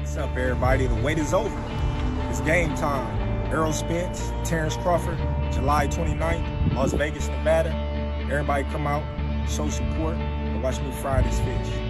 What's up, everybody? The wait is over. It's game time. Errol Spence, Terence Crawford, July 29th, Las Vegas, Nevada. Everybody come out, show support, and watch me fry this fish.